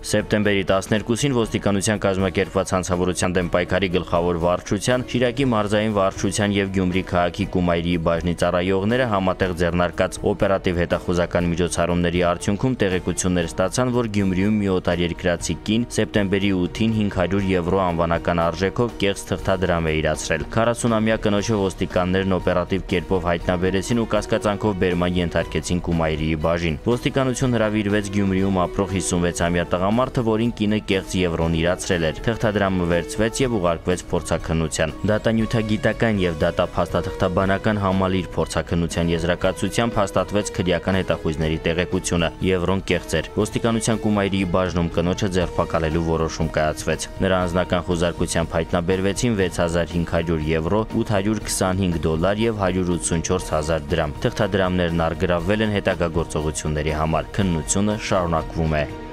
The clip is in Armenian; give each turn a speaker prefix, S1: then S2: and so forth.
S1: Սեպտեմբերի 12-ին ոստիկանության կազմակերպված հանցավորության դեմ պայքարի գլխավոր վարչության, Շիրակի մարզային վարչության և Գյումրի քաղաքի Կումայրիի բաժնի ծառայողները համատեղ ձեռնարկած օպերատիվ հետախուզական միջոցառումների արդյունքում տեղեկություններ ստացան, որ Գյումրիում մի օտարերկրացի կին սեպտեմբերի 8-ին 500 եվրո անվանական արժեքով կեղծ թղթադրամ է իրացրել։ 40-ամյա կնոջը ոստիկաններն օպերատիվ կերպով հայտնաբերեցին ու կասկածանքով բերման ենթարկեցին Կումայրիի բաժին։ Ոստիկանություն հրավիրվեց Գյումրիում ապրող 56-ամյա տղամարդը, որին կինը կեղծ եվրոն իրացրել էր։ Թղթադրամը վերցվեց եւ ուղարկվեց փորձաքննության։ Դատանյութագիտական եւ դատափաստաթղթաբանական համալիր փորձաքննության եզրակացությամբ հաստատվեց քրեական հետախույզների տեղեկությունը։ Եվրոն կեղծ էր։ Ոստիկանության Կումայրիի բաժնում կնոջը ձերբակալելու որոշում կայացվեց։ Նրա անձնական խոզարկությամբ հայտնաբերվեցին 6500 եվրո, 825 դոլար եւ 184 000 դրամ։ Թղթադրամներն առգրավվել են հետագա գործողությունների համար։ Քննությունը շարունակվում է։